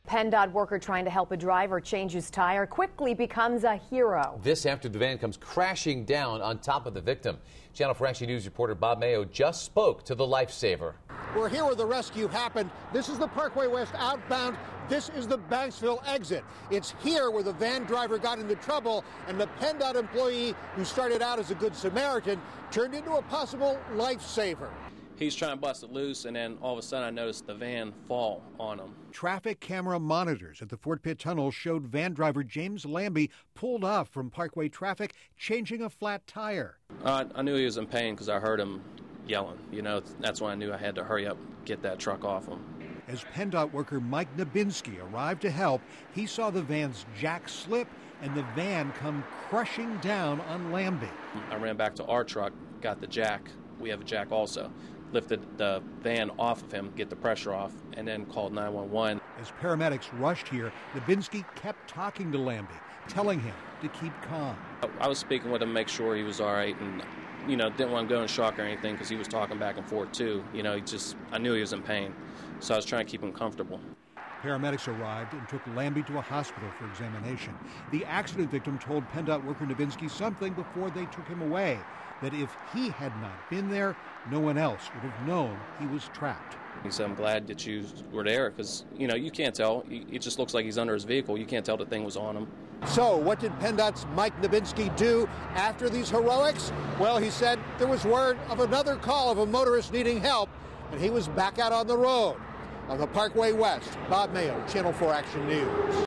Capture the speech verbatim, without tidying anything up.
PennDOT worker trying to help a driver change his tire quickly becomes a hero. This after the van comes crashing down on top of the victim. Channel four Action News reporter Bob Mayo just spoke to the lifesaver. We're here where the rescue happened. This is the Parkway West outbound. This is the Banksville exit. It's here where the van driver got into trouble and the PennDOT employee who started out as a good Samaritan turned into a possible lifesaver. He's trying to bust it loose, and then all of a sudden I noticed the van fall on him. Traffic camera monitors at the Fort Pitt Tunnel showed van driver James Lambie pulled off from Parkway traffic, changing a flat tire. Uh, I knew he was in pain because I heard him yelling. You know, that's when I knew I had to hurry up, get that truck off him. As PennDOT worker Mike Nabinski arrived to help, he saw the van's jack slip and the van come crushing down on Lambie. I ran back to our truck, got the jack. We have a jack also. Lifted the van off of him, get the pressure off, and then called nine one one. As paramedics rushed here, Nabinski kept talking to Lambie, telling him to keep calm. I was speaking with him, make sure he was all right, and you know, didn't want to go in shock or anything because he was talking back and forth too. You know, he just, I knew he was in pain, so I was trying to keep him comfortable. Paramedics arrived and took Lambie to a hospital for examination. The accident victim told PennDOT worker Nabinski something before they took him away, that if he had not been there, no one else would have known he was trapped. He said, I'm glad that you were there because, you know, you can't tell. It just looks like he's under his vehicle. You can't tell the thing was on him. So what did PennDOT's Mike Nabinski do after these heroics? Well, he said there was word of another call of a motorist needing help, and he was back out on the road. On the Parkway West, Bob Mayo, Channel four Action News.